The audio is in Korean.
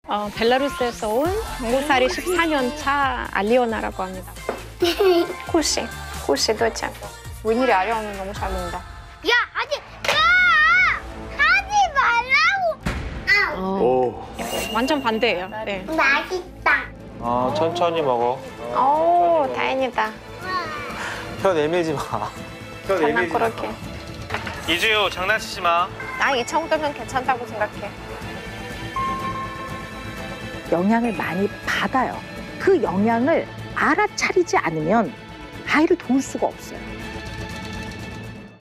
벨라루스에서 온 한국살이 14년 차 알리오나라고 합니다. 쿨씨 도대체 웬일이 아리오나 너무 잘 먹는다. 야, 하지 말라고. 오. 완전 반대예요. 네. 맛있다. 천천히 먹어. 오, 다행이다. 혀 내밀지 마. 혀 장난 그렇게. 이주유 장난치지 마. 나 이 정도면 괜찮다고 생각해. 영양을 많이 받아요. 그 영양을 알아차리지 않으면 아이를 도울 수가 없어요.